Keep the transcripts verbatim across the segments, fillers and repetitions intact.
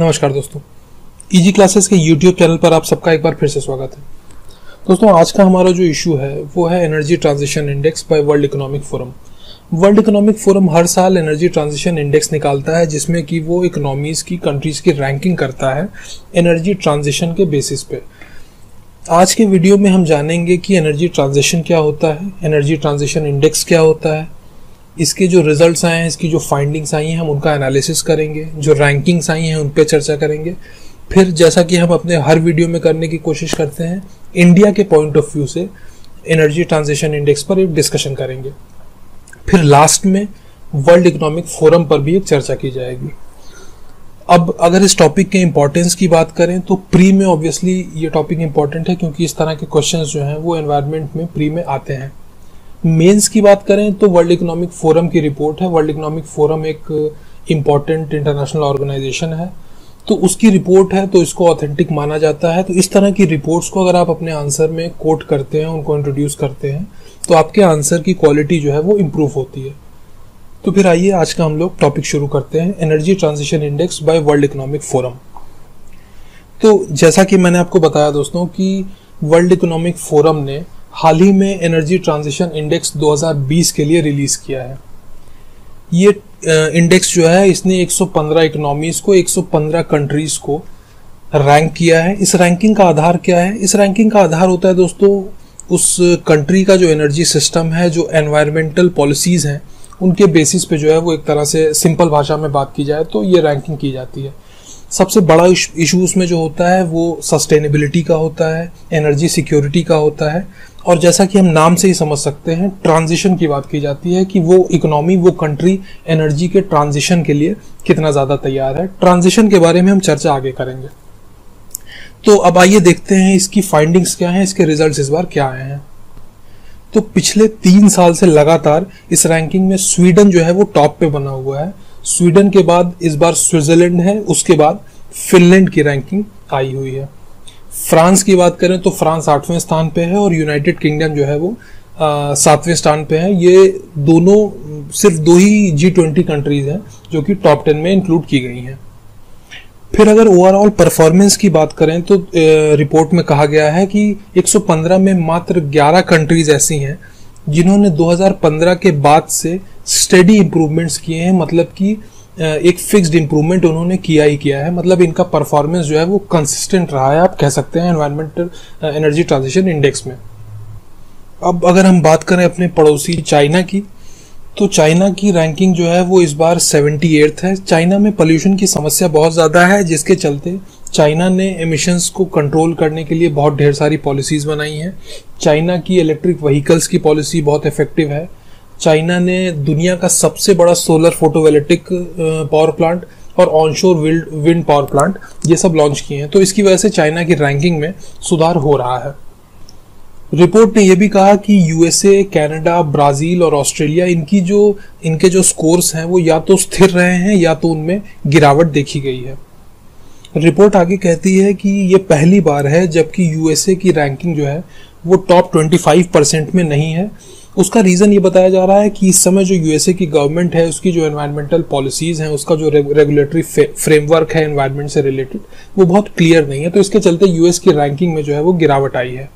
नमस्कार दोस्तों, easy classes के यूट्यूब चैनल पर आप सबका एक बार फिर से स्वागत है। दोस्तों, आज का हमारा जो इशू है वो है energy transition index by World Economic Forum. World Economic Forum हर साल एनर्जी ट्रांजिशन इंडेक्स निकालता है, जिसमें कि वो इकोनॉमीज की कंट्रीज की रैंकिंग करता है एनर्जी ट्रांजिशन के बेसिस पे। आज के वीडियो में हम जानेंगे कि एनर्जी ट्रांजिशन क्या होता है, एनर्जी ट्रांजिशन इंडेक्स क्या होता है, इसके जो रिजल्ट्स आए हैं, इसकी जो फाइंडिंग्स आई हैं, हम उनका एनालिसिस करेंगे, जो रैंकिंग्स आई हैं उन पे चर्चा करेंगे। फिर जैसा कि हम अपने हर वीडियो में करने की कोशिश करते हैं, इंडिया के पॉइंट ऑफ व्यू से एनर्जी ट्रांजिशन इंडेक्स पर एक डिस्कशन करेंगे। फिर लास्ट में वर्ल्ड इकोनॉमिक फोरम पर भी एक चर्चा की जाएगी। अब अगर इस टॉपिक के इम्पोर्टेंस की बात करें तो प्री में ऑब्वियसली ये टॉपिक इम्पोर्टेंट है, क्योंकि इस तरह के क्वेश्चंस जो हैं वो एनवायरनमेंट में प्री में आते हैं। मेंस की बात करें तो वर्ल्ड इकोनॉमिक फोरम की रिपोर्ट है। वर्ल्ड इकोनॉमिक फोरम एक इम्पॉर्टेंट इंटरनेशनल ऑर्गेनाइजेशन है, तो उसकी रिपोर्ट है, तो इसको ऑथेंटिक माना जाता है। तो इस तरह की रिपोर्ट्स को अगर आप अपने आंसर में कोट करते हैं, उनको इंट्रोड्यूस करते हैं, तो आपके आंसर की क्वालिटी जो है वो इम्प्रूव होती है। तो फिर आइए आज का हम लोग टॉपिक शुरू करते हैं, energy transition index by World Economic Forum. तो जैसा कि मैंने आपको बताया दोस्तों कि वर्ल्ड इकोनॉमिक फोरम ने हाल ही में एनर्जी ट्रांजिशन इंडेक्स दो हज़ार बीस के लिए रिलीज किया है। ये इंडेक्स जो है इसने एक सौ पंद्रह इकोनॉमीज को, एक सौ पंद्रह कंट्रीज को रैंक किया है। इस रैंकिंग का आधार क्या है? इस रैंकिंग का आधार होता है दोस्तों उस कंट्री का जो एनर्जी सिस्टम है, जो एनवायरमेंटल पॉलिसीज हैं, उनके बेसिस पे जो है वो एक तरह से सिंपल भाषा में बात की जाए तो ये रैंकिंग की जाती है। सबसे बड़ा इशू उसमें जो होता है वो सस्टेनेबिलिटी का होता है, एनर्जी सिक्योरिटी का होता है, और जैसा कि हम नाम से ही समझ सकते हैं, ट्रांजिशन की बात की जाती है कि वो इकोनॉमी, वो कंट्री एनर्जी के ट्रांजिशन के लिए कितना ज़्यादा तैयार है। ट्रांजिशन के बारे में हम चर्चा आगे करेंगे। तो अब आइए देखते हैं इसकी फाइंडिंग्स क्या हैं, इसके रिजल्ट्स इस बार क्या आए हैं। तो पिछले तीन साल से लगातार इस रैंकिंग में स्वीडन जो है वो टॉप पे बना हुआ है। स्वीडन के बाद इस बार स्विट्जरलैंड है, उसके बाद फिनलैंड की रैंकिंग आई हुई है। फ्रांस की बात करें तो फ्रांस आठवें स्थान पे है और यूनाइटेड किंगडम जो है वो सातवें स्थान पे है। ये दोनों सिर्फ दो ही जी ट्वेंटी कंट्रीज हैं जो कि टॉप टेन में इंक्लूड की गई हैं। फिर अगर ओवरऑल परफॉर्मेंस की बात करें तो रिपोर्ट में कहा गया है कि एक सौ पंद्रह में मात्र ग्यारह कंट्रीज ऐसी हैं जिन्होंने दो हज़ार पंद्रह के बाद से स्टेडी इंप्रूवमेंट्स किए हैं, मतलब कि एक फिक्स्ड इंप्रूवमेंट उन्होंने किया ही किया है। मतलब इनका परफॉर्मेंस जो है वो कंसिस्टेंट रहा है, आप कह सकते हैं, एनवायरमेंटल एनर्जी ट्रांजिशन इंडेक्स में। अब अगर हम बात करें अपने पड़ोसी चाइना की, तो चाइना की रैंकिंग जो है वो इस बार अठहत्तरवीं है। चाइना में पोल्यूशन की समस्या बहुत ज़्यादा है, जिसके चलते चाइना ने एमिशंस को कंट्रोल करने के लिए बहुत ढेर सारी पॉलिसीज़ बनाई हैं। चाइना की इलेक्ट्रिक व्हीकल्स की पॉलिसी बहुत इफेक्टिव है। चाइना ने दुनिया का सबसे बड़ा सोलर फोटोवोल्टिक पावर प्लांट और ऑनशोर विंड पावर प्लांट ये सब लॉन्च किए हैं। तो इसकी वजह से चाइना की रैंकिंग में सुधार हो रहा है। रिपोर्ट ने यह भी कहा कि यूएसए, कनाडा, ब्राजील और ऑस्ट्रेलिया, इनकी जो इनके जो स्कोर्स हैं वो या तो स्थिर रहे हैं या तो उनमें गिरावट देखी गई है। रिपोर्ट आगे कहती है कि ये पहली बार है जबकि यूएसए की रैंकिंग जो है वो टॉप पच्चीस परसेंट में नहीं है। उसका रीज़न ये बताया जा रहा है कि इस समय जो यूएसए की गवर्नमेंट है, उसकी जो एनवायरमेंटल पॉलिसीज हैं, उसका जो रेगुलेटरी फ्रेमवर्क है एनवायरमेंट से रिलेटेड, वो बहुत क्लियर नहीं है। तो इसके चलते यूएस की रैंकिंग में जो है वो गिरावट आई है।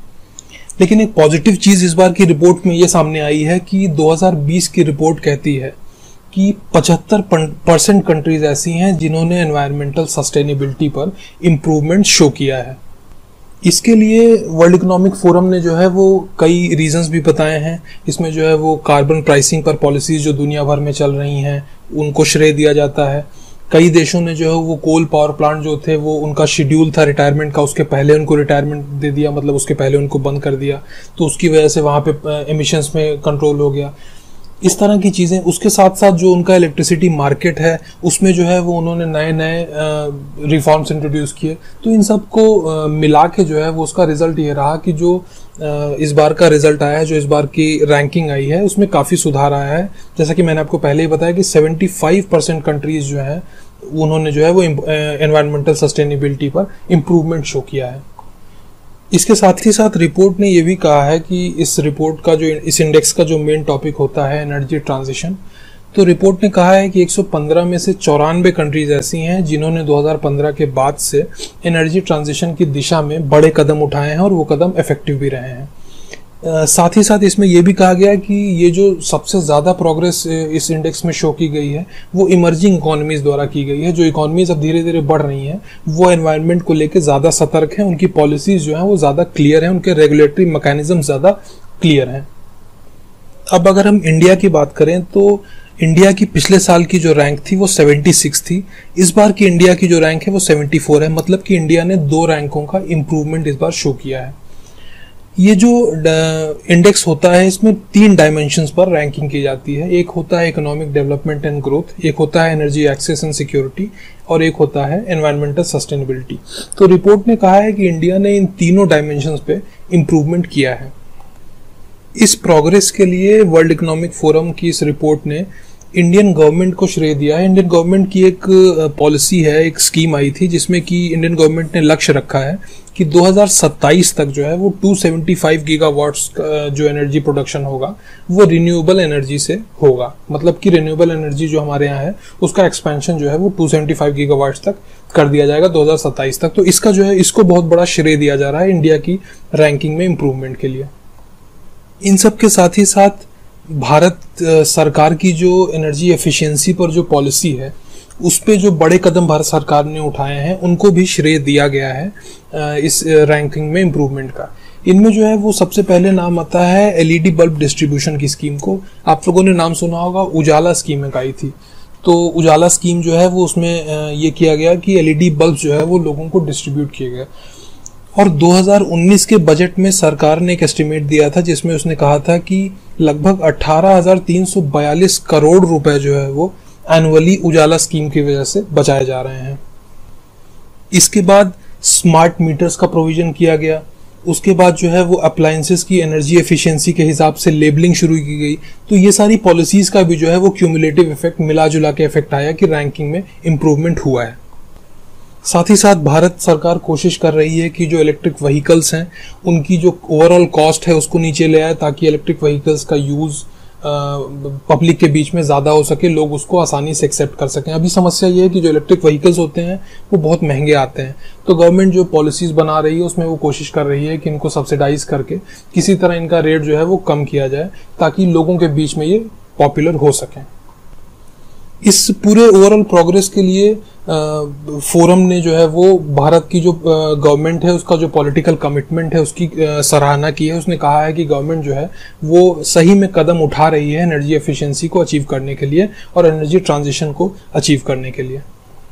लेकिन एक पॉजिटिव चीज़ इस बार की रिपोर्ट में ये सामने आई है कि दो हज़ार बीस की रिपोर्ट कहती है कि पचहत्तर परसेंट कंट्रीज ऐसी हैं जिन्होंने एनवायरमेंटल सस्टेनेबिलिटी पर इम्प्रूवमेंट शो किया है। इसके लिए वर्ल्ड इकोनॉमिक फोरम ने जो है वो कई रीजंस भी बताए हैं। इसमें जो है वो कार्बन प्राइसिंग पर पॉलिसीज जो दुनिया भर में चल रही हैं उनको श्रेय दिया जाता है। कई देशों ने जो है वो कोल पावर प्लांट जो थे वो उनका शेड्यूल था रिटायरमेंट का, उसके पहले उनको रिटायरमेंट दे दिया, मतलब उसके पहले उनको बंद कर दिया, तो उसकी वजह से वहाँ पे एमिशंस में कंट्रोल हो गया। इस तरह की चीज़ें। उसके साथ साथ जो उनका इलेक्ट्रिसिटी मार्केट है उसमें जो है वो उन्होंने नए नए रिफॉर्म्स इंट्रोड्यूस किए। तो इन सब को मिला के जो है वो उसका रिजल्ट ये रहा कि जो इस बार का रिजल्ट आया है, जो इस बार की रैंकिंग आई है, उसमें काफ़ी सुधार आया है। जैसा कि मैंने आपको पहले ही बताया कि पचहत्तर परसेंट कंट्रीज जो हैं उन्होंने जो है वो एनवायरमेंटल सस्टेनेबिलिटी पर इम्प्रूवमेंट शो किया है। इसके साथ ही साथ रिपोर्ट ने यह भी कहा है कि इस रिपोर्ट का जो इस इंडेक्स का जो मेन टॉपिक होता है एनर्जी ट्रांजिशन, तो रिपोर्ट ने कहा है कि एक सौ पंद्रह में से चौरानवे कंट्रीज ऐसी हैं जिन्होंने दो हज़ार पंद्रह के बाद से एनर्जी ट्रांजिशन की दिशा में बड़े कदम उठाए हैं और वो कदम इफेक्टिव भी रहे हैं। Uh, साथ ही साथ इसमें यह भी कहा गया कि ये जो सबसे ज़्यादा प्रोग्रेस इस इंडेक्स में शो की गई है वो इमर्जिंग इकोनॉमीज द्वारा की गई है। जो इकोनॉमीज अब धीरे धीरे बढ़ रही हैं वो एनवायरनमेंट को लेकर ज़्यादा सतर्क हैं, उनकी पॉलिसीज जो हैं वो ज़्यादा क्लियर हैं, उनके रेगुलेटरी मैकेनिज्म ज़्यादा क्लियर हैं। अब अगर हम इंडिया की बात करें तो इंडिया की पिछले साल की जो रैंक थी वो छिहत्तर थी। इस बार की इंडिया की जो रैंक है वो चौहत्तर है, मतलब कि इंडिया ने दो रैंकों का इम्प्रूवमेंट इस बार शो किया है। ये जो इंडेक्स होता है इसमें तीन डायमेंशंस पर रैंकिंग की जाती है। एक होता है इकोनॉमिक डेवलपमेंट एंड ग्रोथ, एक होता है एनर्जी एक्सेस एंड सिक्योरिटी और एक होता है एनवायरमेंटल सस्टेनेबिलिटी। तो रिपोर्ट ने कहा है कि इंडिया ने इन तीनों डायमेंशंस पे इम्प्रूवमेंट किया है। इस प्रोग्रेस के लिए वर्ल्ड इकोनॉमिक फोरम की इस रिपोर्ट ने इंडियन गवर्नमेंट को श्रेय दिया है। इंडियन गवर्नमेंट की एक पॉलिसी है, एक स्कीम आई थी जिसमें कि इंडियन गवर्नमेंट ने लक्ष्य रखा है कि दो हज़ार सत्ताईस तक जो है वो दो सौ पचहत्तर गीगावाट्स का जो एनर्जी प्रोडक्शन होगा वो रिन्यूएबल एनर्जी से होगा। मतलब कि रिन्यूएबल एनर्जी जो हमारे यहाँ है उसका एक्सपेंशन जो है वो दो सौ पचहत्तर गीगावाट्स तक कर दिया जाएगा दो हज़ार सत्ताईस तक। तो इसका जो है इसको बहुत बड़ा श्रेय दिया जा रहा है इंडिया की रैंकिंग में इम्प्रूवमेंट के लिए। इन सब के साथ ही साथ भारत सरकार की जो एनर्जी एफिशिएंसी पर जो पॉलिसी है उस पे जो बड़े कदम भारत सरकार ने उठाए हैं उनको भी श्रेय दिया गया है इस रैंकिंग में इम्प्रूवमेंट का। इनमें जो है वो सबसे पहले नाम आता है एलईडी बल्ब डिस्ट्रीब्यूशन की स्कीम को। आप लोगों ने नाम सुना होगा, उजाला स्कीम एक आई थी। तो उजाला स्कीम जो है वो उसमें ये किया गया कि एलईडी बल्ब जो है वो लोगों को डिस्ट्रीब्यूट किए गए। और दो हज़ार उन्नीस के बजट में सरकार ने एक एस्टिमेट दिया था जिसमें उसने कहा था कि लगभग अठारह हज़ार तीन सौ बयालीस करोड़ रुपए जो है वो एनुअली उजाला स्कीम की वजह से बचाए जा रहे हैं। इसके बाद स्मार्ट मीटर्स का प्रोविजन किया गया। उसके बाद जो है वो अप्लायंसेस की एनर्जी एफिशिएंसी के हिसाब से लेबलिंग शुरू की गई। तो ये सारी पॉलिसीज का भी जो है वो क्यूमुलेटिव इफेक्ट, मिला जुला के इफेक्ट आया कि रैंकिंग में इम्प्रूवमेंट हुआ है। साथ ही साथ भारत सरकार कोशिश कर रही है कि जो इलेक्ट्रिक व्हीकल्स हैं उनकी जो ओवरऑल कॉस्ट है उसको नीचे ले आए ताकि इलेक्ट्रिक व्हीकल्स का यूज पब्लिक के बीच में ज़्यादा हो सके, लोग उसको आसानी से एक्सेप्ट कर सकें। अभी समस्या ये है कि जो इलेक्ट्रिक व्हीकल्स होते हैं वो बहुत महंगे आते हैं। तो गवर्नमेंट जो पॉलिसीज बना रही है उसमें वो कोशिश कर रही है कि इनको सब्सिडाइज करके किसी तरह इनका रेट जो है वो कम किया जाए ताकि लोगों के बीच में ये पॉपुलर हो सकें। इस पूरे ओवरऑल प्रोग्रेस के लिए फोरम ने जो है वो भारत की जो गवर्नमेंट है उसका जो पॉलिटिकल कमिटमेंट है उसकी सराहना की है। उसने कहा है कि गवर्नमेंट जो है वो सही में कदम उठा रही है एनर्जी एफिशिएंसी को अचीव करने के लिए और एनर्जी ट्रांजिशन को अचीव करने के लिए।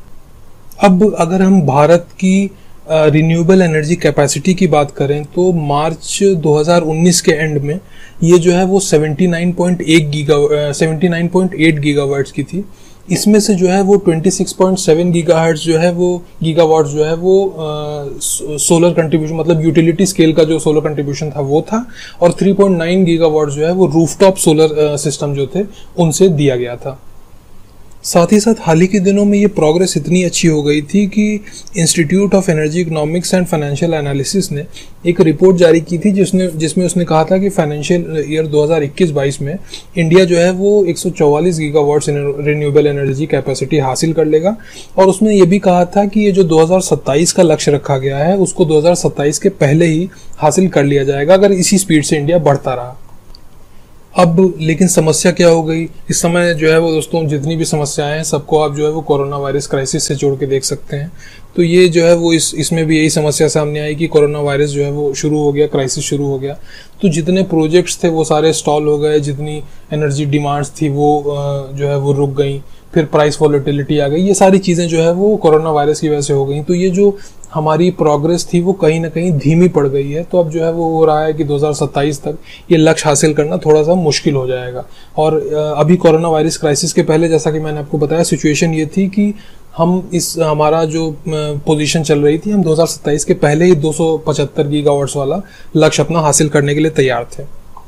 अब अगर हम भारत की रिन्यूएबल एनर्जी कैपेसिटी की बात करें तो मार्च दो हज़ार उन्नीस के एंड में ये जो है वो उन्यासी पॉइंट एक गीगा उन्यासी पॉइंट आठ गीगावाट्स की थी। इसमें से जो है वो छब्बीस पॉइंट सात गीगाहर्ट्ज जो है वो गीगावाट जो है वो आ, सोलर कंट्रीब्यूशन, मतलब यूटिलिटी स्केल का जो सोलर कंट्रीब्यूशन था वो था, और तीन पॉइंट नौ गीगावाट जो है वो रूफटॉप सोलर सिस्टम जो थे उनसे दिया गया था। साथ ही साथ हाल ही के दिनों में ये प्रोग्रेस इतनी अच्छी हो गई थी कि institute of energy economics and financial analysis ने एक रिपोर्ट जारी की थी जिसने जिसमें उसने कहा था कि फाइनेंशियल ईयर दो हज़ार इक्कीस बाईस में इंडिया जो है वो एक सौ चौवालीस गीगावाट्स रिन्यूएबल एनर्जी कैपेसिटी हासिल कर लेगा। और उसने ये भी कहा था कि ये जो दो हज़ार सत्ताईस का लक्ष्य रखा गया है उसको दो हज़ार सत्ताईस के पहले ही हासिल कर लिया जाएगा अगर इसी स्पीड से इंडिया बढ़ता रहा। अब लेकिन समस्या क्या हो गई इस समय जो है वो दोस्तों, जितनी भी समस्याएं हैं सबको आप जो है वो कोरोना वायरस क्राइसिस से जोड़ के देख सकते हैं। तो ये जो है वो इस इसमें भी यही समस्या सामने आई कि कोरोना वायरस जो है वो शुरू हो गया, क्राइसिस शुरू हो गया। तो जितने प्रोजेक्ट्स थे वो सारे स्टॉल हो गए, जितनी एनर्जी डिमांड्स थी वो जो है वो रुक गई, फिर प्राइस वॉलेटिलिटी आ गई। ये सारी चीज़ें जो है वो कोरोना वायरस की वजह से हो गई। तो ये जो हमारी प्रोग्रेस थी वो कहीं ना कहीं धीमी पड़ गई है। तो अब जो है वो हो रहा है कि दो हज़ार सत्ताईस तक ये लक्ष्य हासिल करना थोड़ा सा मुश्किल हो जाएगा। और अभी कोरोना वायरस क्राइसिस के पहले जैसा कि मैंने आपको बताया सिचुएशन ये थी कि हम इस हमारा जो पोजीशन चल रही थी, हम दो हज़ार सत्ताईस के पहले ही दो सौ पचहत्तर गीगावाट्स वाला लक्ष्य अपना हासिल करने के लिए तैयार थे।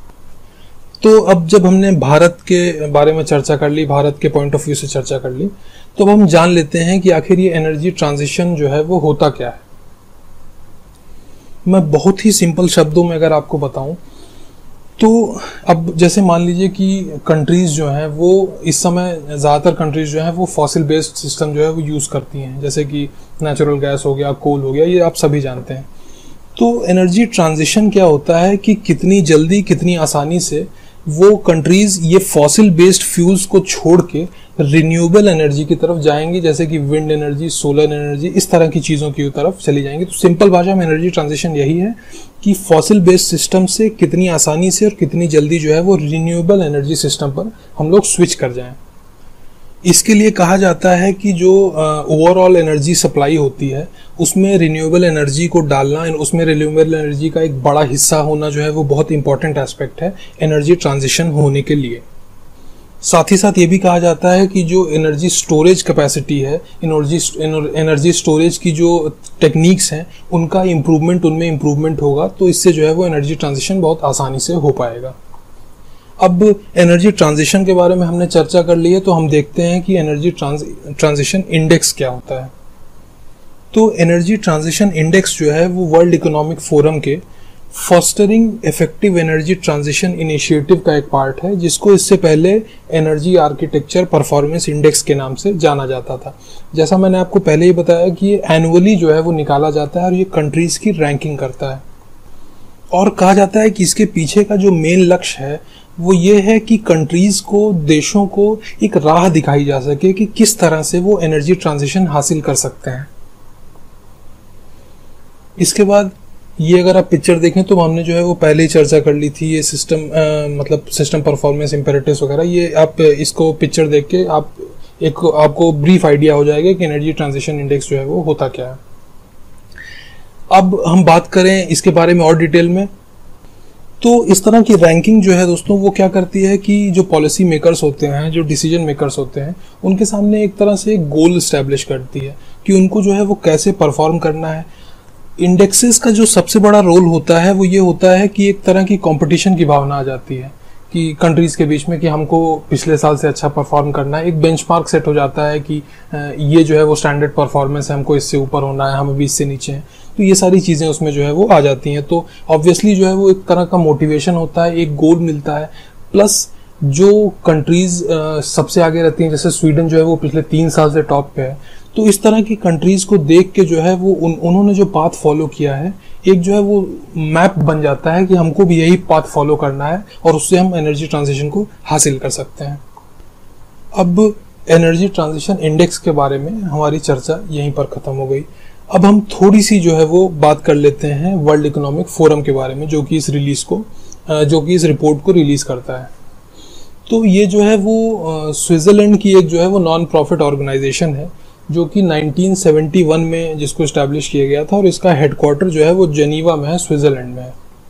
तो अब जब हमने भारत के बारे में चर्चा कर ली, भारत के पॉइंट ऑफ व्यू से चर्चा कर ली, तो अब हम जान लेते हैं कि आखिर ये एनर्जी ट्रांजिशन जो है वो होता क्या है। मैं बहुत ही सिंपल शब्दों में अगर आपको बताऊं तो अब जैसे मान लीजिए कि कंट्रीज जो हैं वो इस समय ज़्यादातर कंट्रीज जो हैं वो फॉसिल बेस्ड सिस्टम जो है वो यूज़ करती हैं, जैसे कि नेचुरल गैस हो गया, कोल हो गया, ये आप सभी जानते हैं। तो एनर्जी ट्रांजिशन क्या होता है कि कितनी जल्दी कितनी आसानी से वो कंट्रीज ये फॉसिल बेस्ड फ्यूल्स को छोड़ के रिन्यूएबल एनर्जी की तरफ जाएंगी, जैसे कि विंड एनर्जी, सोलर एनर्जी, इस तरह की चीज़ों की तरफ चली जाएंगी। तो सिंपल भाषा में एनर्जी ट्रांजिशन यही है कि फॉसिल बेस्ड सिस्टम से कितनी आसानी से और कितनी जल्दी जो है वो रिन्यूएबल एनर्जी सिस्टम पर हम लोग स्विच कर जाएं। इसके लिए कहा जाता है कि जो ओवरऑल एनर्जी सप्लाई होती है उसमें रिन्यूएबल एनर्जी को डालना, उसमें रिन्यूएबल एनर्जी का एक बड़ा हिस्सा होना जो है वो बहुत इंपॉर्टेंट एस्पेक्ट है एनर्जी ट्रांजिशन होने के लिए। साथ ही साथ ये भी कहा जाता है कि जो एनर्जी स्टोरेज कैपेसिटी है, एनर्जी एनर्जी स्टोरेज की जो टेक्निक्स हैं उनका इम्प्रूवमेंट, उनमें इम्प्रूवमेंट होगा, तो इससे जो है वो एनर्जी ट्रांजिशन बहुत आसानी से हो पाएगा। अब एनर्जी ट्रांजिशन के बारे में हमने चर्चा कर ली है, तो हम देखते हैं कि एनर्जी ट्रांजिशन इंडेक्स क्या होता है। तो एनर्जी ट्रांजिशन इंडेक्स जो है वो वर्ल्ड इकोनॉमिक फोरम के fostering effective energy transition initiative का एक पार्ट है, जिसको इससे पहले एनर्जी आर्किटेक्चर परफॉर्मेंस इंडेक्स के नाम से जाना जाता था। जैसा मैंने आपको पहले ही बताया कि ये एनुअली जो है वो निकाला जाता है और ये कंट्रीज की रैंकिंग करता है। और कहा जाता है कि इसके पीछे का जो मेन लक्ष्य है वो ये है कि कंट्रीज को, देशों को एक राह दिखाई जा सके कि किस तरह से वो एनर्जी ट्रांजिशन हासिल कर सकते हैं। इसके बाद ये अगर आप पिक्चर देखें तो हमने जो है वो पहले ही चर्चा कर ली थी, ये सिस्टम मतलब सिस्टम परफॉर्मेंस इम्पेरेटिव्स वगैरह, ये आप इसको पिक्चर देख के आप एक आपको ब्रीफ आइडिया हो जाएगा कि एनर्जी ट्रांजिशन इंडेक्स जो है वो होता क्या है। अब हम बात करें इसके बारे में और डिटेल में, तो इस तरह की रैंकिंग जो है दोस्तों वो क्या करती है कि जो पॉलिसी मेकर्स होते हैं, जो डिसीजन मेकर्स होते हैं, उनके सामने एक तरह से एक गोल स्टैब्लिश करती है कि उनको जो है वो कैसे परफॉर्म करना है। इंडेक्सेस का जो सबसे बड़ा रोल होता है वो ये होता है कि एक तरह की कंपटीशन की भावना आ जाती है कि कंट्रीज के बीच में कि हमको पिछले साल से अच्छा परफॉर्म करना है। एक बेंचमार्क सेट हो जाता है कि ये जो है वो स्टैंडर्ड परफॉर्मेंस है, हमको इससे ऊपर होना है, हमें भी इससे नीचे है। तो ये सारी चीज़ें उसमें जो है वो आ जाती हैं। तो ऑब्वियसली जो है वो एक तरह का मोटिवेशन होता है, एक गोल मिलता है। प्लस जो कंट्रीज सबसे आगे रहती हैं, जैसे स्वीडन जो है वो पिछले तीन साल से टॉप पे है, तो इस तरह की कंट्रीज को देख के जो है वो उन, उन्होंने जो पाथ फॉलो किया है, एक जो है वो मैप बन जाता है कि हमको भी यही पाथ फॉलो करना है और उससे हम एनर्जी ट्रांजिशन को हासिल कर सकते हैं। अब एनर्जी ट्रांजिशन इंडेक्स के बारे में हमारी चर्चा यहीं पर खत्म हो गई। अब हम थोड़ी सी जो है वो बात कर लेते हैं वर्ल्ड इकोनॉमिक फोरम के बारे में, जो कि इस रिलीज को जो कि इस रिपोर्ट को रिलीज करता है। तो ये जो है वो स्विट्जरलैंड की एक जो है वो नॉन प्रॉफिट ऑर्गेनाइजेशन है, जो कि नाइनटीन सेवेंटी वन में जिसको इस्टेब्लिश किया गया था, और इसका हेडक्वार्टर जो है वो जेनीवा में है, स्विट्जरलैंड में है।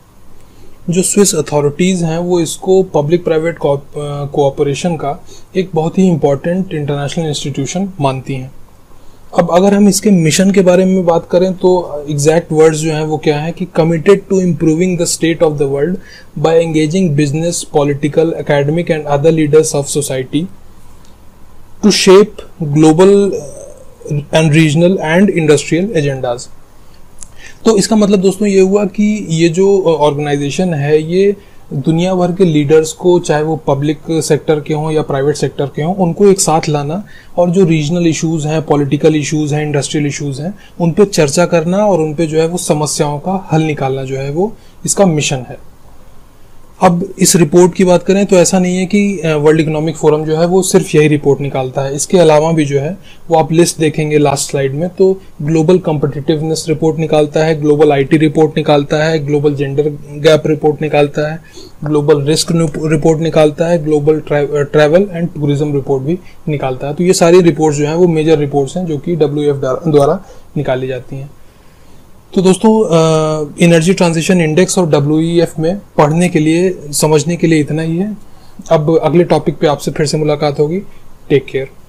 जो स्विस अथॉरिटीज़ हैं वो इसको पब्लिक प्राइवेट कोऑपरेशन का एक बहुत ही इम्पोर्टेंट इंटरनेशनल इंस्टीट्यूशन मानती हैं। अब अगर हम इसके मिशन के बारे में बात करें तो एग्जैक्ट वर्ड्स जो हैं वो क्या है कि committed to improving the state of the world by engaging business, political, academic and other leaders of society to shape global and regional and industrial agendas. तो इसका मतलब दोस्तों ये हुआ कि ये जो ऑर्गेनाइजेशन है ये दुनिया भर के लीडर्स को, चाहे वो पब्लिक सेक्टर के हों या प्राइवेट सेक्टर के हों, उनको एक साथ लाना और जो रीजनल इश्यूज हैं, पॉलिटिकल इश्यूज हैं, इंडस्ट्रियल इश्यूज हैं, उन पे चर्चा करना और उन पे जो है वो समस्याओं का हल निकालना जो है वो इसका मिशन है। अब इस रिपोर्ट की बात करें तो ऐसा नहीं है कि वर्ल्ड इकोनॉमिक फोरम जो है वो सिर्फ यही रिपोर्ट निकालता है। इसके अलावा भी जो है वो आप लिस्ट देखेंगे लास्ट स्लाइड में, तो ग्लोबल कम्पिटिटिवनेस रिपोर्ट निकालता है, ग्लोबल आईटी रिपोर्ट निकालता है, ग्लोबल जेंडर गैप रिपोर्ट निकालता है, ग्लोबल रिस्क रिपोर्ट निकालता है, global travel and tourism report भी निकालता है। तो ये सारी रिपोर्ट्स जो हैं वो मेजर रिपोर्ट्स हैं जो कि डब्ल्यू एफ द्वारा निकाली जाती हैं। तो दोस्तों एनर्जी ट्रांजिशन इंडेक्स और डब्ल्यू ई एफ में पढ़ने के लिए, समझने के लिए इतना ही है। अब अगले टॉपिक पे आपसे फिर से मुलाकात होगी। Take care.